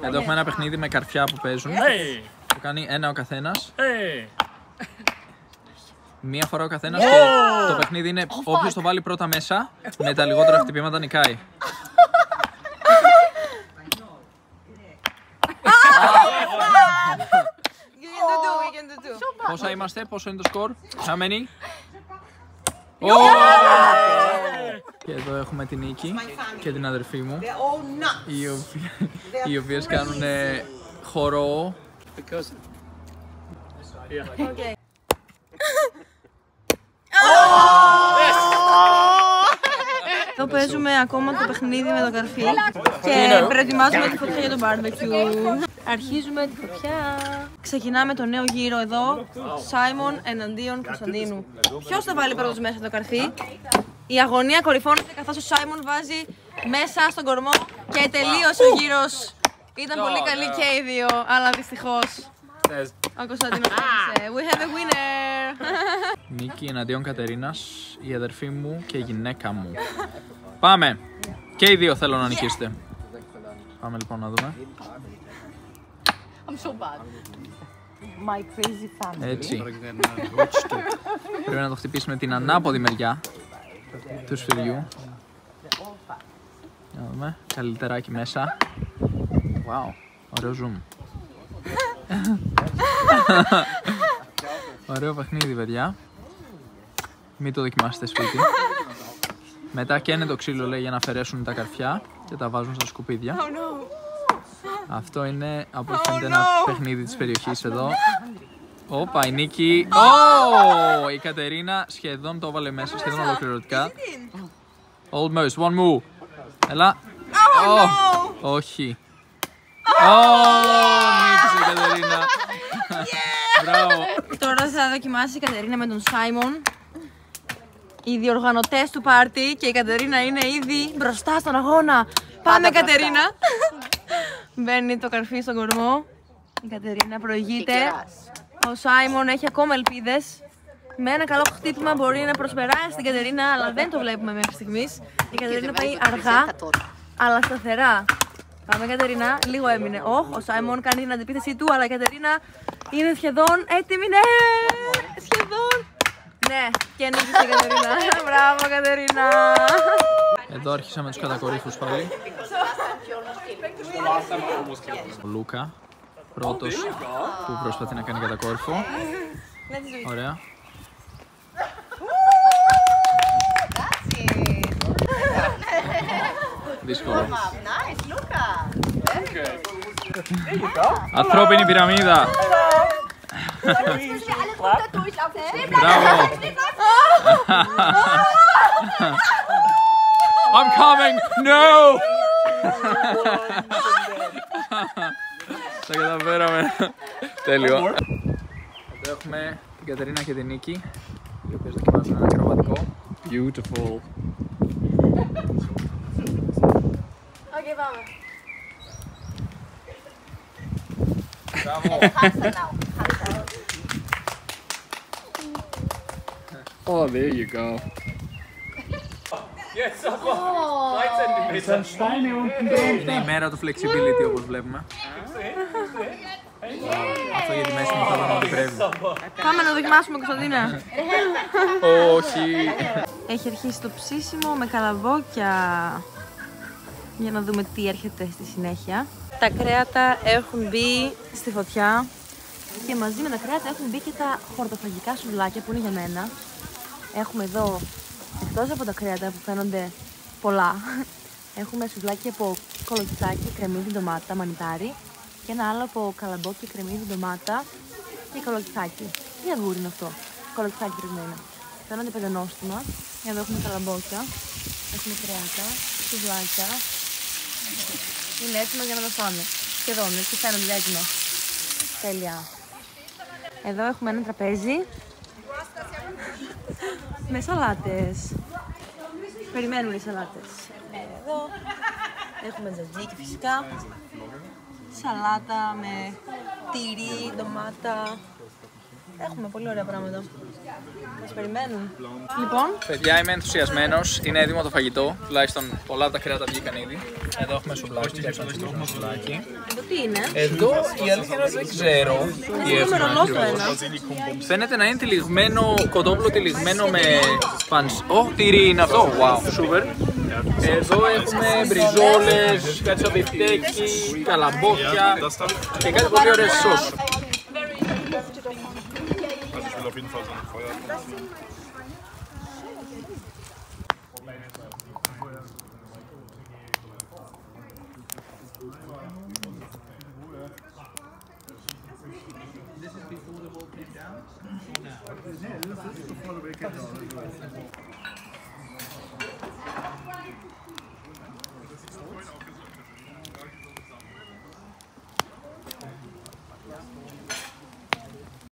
Εδώ έχουμε ένα παιχνίδι με καρφιά που παίζουν. Το κάνει ένα ο καθένας. Μία φορά ο καθένας και το παιχνίδι είναι όποιος το βάλει πρώτα μέσα, με τα λιγότερα χτυπήματα νικάει. Πόσα είμαστε, πόσο είναι το σκορ, how many? Και εδώ έχουμε την Νίκη και την αδερφή μου, οι οποίες κάνουν χορό. Εδώ παίζουμε ακόμα το παιχνίδι με το καρφί και προετοιμάζουμε τη φωτιά για το barbecue. Αρχίζουμε τη φωτιά. Ξεκινάμε το νέο γύρο εδώ. Σάιμον εναντίον Κωνσταντίνου. Ποιος θα βάλει πρώτος μέσα το καρφί? Η αγωνία κορυφώνεται καθώς ο Σάιμον βάζει μέσα στον κορμό και τελείωσε ο γύρος. Ήταν πολύ καλή και οι δύο, αλλά δυστυχώς ο Κωνσταντίνος έφτασε. We have a winner! Νίκη εναντίον Κατερίνας, η αδερφή μου και η γυναίκα μου. Πάμε! Και οι δύο θέλω να νικήσετε. Πάμε λοιπόν να δούμε. Έτσι. Πρέπει να το χτυπήσουμε την ανάποδη μεριά του σφυριού. Να δούμε. Καλύτεράκι μέσα. Wow, ωραίο zoom. Ωραίο παιχνίδι, παιδιά. Μην το δοκιμάσετε σπίτι. Μετά καίνε το ξύλο, λέει, για να αφαιρέσουν τα καρφιά και τα βάζουν στα σκουπίδια. Αυτό είναι από ό,τι φαίνεται ένα παιχνίδι της περιοχής εδώ. Όπα, η Νίκη. Η Κατερίνα σχεδόν το έβαλε μέσα, σχεδόν ολοκληρωτικά. Almost, one more. Έλα. Όχι. Νίκησε η Κατερίνα. Μπράβο. Τώρα θα δοκιμάσει η Κατερίνα με τον Σάιμον. Οι διοργανωτές του πάρτι και η Κατερίνα είναι ήδη μπροστά στον αγώνα. Πάμε Κατερίνα. Μπαίνει το καρφί στον κορμό. Η Κατερίνα προηγείται. Ο Σάιμον έχει ακόμα ελπίδες. Με ένα καλό χτύπημα μπορεί να προσπεράσει την Κατερίνα, αλλά δεν το βλέπουμε μέχρι στιγμής. Η Κατερίνα πάει αργά, αλλά σταθερά. Πάμε Κατερίνα, λίγο έμεινε. Ο Σάιμον κάνει την αντιπίθεσή του, αλλά η Κατερίνα είναι σχεδόν έτοιμη. Ναι, σχεδόν. Ναι, και νίκησε η Κατερίνα. Μπράβο Κατερίνα. Εδώ άρχισαμε τους κατακορύφους πάλι. Ο Λούκα, πρώτος που προσπαθεί να κάνει κατακόρυφο. Ωραία. Δύσκολο. Ανθρώπινη πυραμίδα. Μπράβο. I'm coming! No! Τα καταφέραμε. Τέλειο. Εδώ έχουμε την Κατερίνα και την Νίκη, οι οποίες δοκιμάζουν ένα ακροβατικό. Beautiful. Οκ, πάμε. Μπράβο. Oh, there you go. Είναι η μέρα του flexibility, όπως βλέπουμε. Αυτό για τη μέση μου θα δω ότι πρέπει. Πάμε να δοκιμάσουμε Κωνσταντίνα. Όχι. Έχει αρχίσει το ψήσιμο με καλαμπόκια. Για να δούμε τι έρχεται στη συνέχεια. Τα κρέατα έχουν μπει στη φωτιά. Και μαζί με τα κρέατα έχουν μπει και τα χορτοφαγικά σουβλάκια που είναι για μένα. Έχουμε εδώ, εκτός από τα κρέατα που φαίνονται πολλά, έχουμε σουβλάκι από κολοκυθάκι, κρεμμύδι, ντομάτα, μανιτάρι και ένα άλλο από καλαμπόκι, κρεμμύδι, ντομάτα και κολοκυθάκι. Τι αυγούρι είναι αυτό, κολοκυθάκι πρέπει να είναι. Φαίνονται πεντανόστιμα. Εδώ έχουμε καλαμπόκια, έχουμε κρέατα, σουβλάκια. Είναι έτοιμα για να τα φάμε. Σχεδόν, έτσι φαίνονται έτοιμα. Τέλεια. Εδώ έχουμε ένα τραπέζι με σαλάτες. Περιμένουν οι σαλάτες. Εδώ έχουμε τζατζίκι φυσικά. Σαλάτα με τυρί, ντομάτα. Έχουμε πολύ ωραία πράγματα. Μας περιμένουν. Λοιπόν, Παιδιά, είμαι ενθουσιασμένος. Είναι έτοιμο το φαγητό. Τουλάχιστον πολλά από τα κρέατα βγήκαν ήδη. Εδώ έχουμε σουβλάκι. Έχουμε σουβλάκι. εδώ τι είναι? Εδώ η αλήθεια είναι ότι δεν ξέρω τι έχουμε. Ρολό το ένα. Φαίνεται να είναι τυλιγμένο, κοτόπουλο τυλιγμένο με τυρί είναι αυτό. Wow, super. Εδώ έχουμε μπριζόλες, κάτι σαν μπιφτέκι, καλαμπόκια και κάτι πολύ ωραίο σως. Auf jeden Fall so ein Feuer.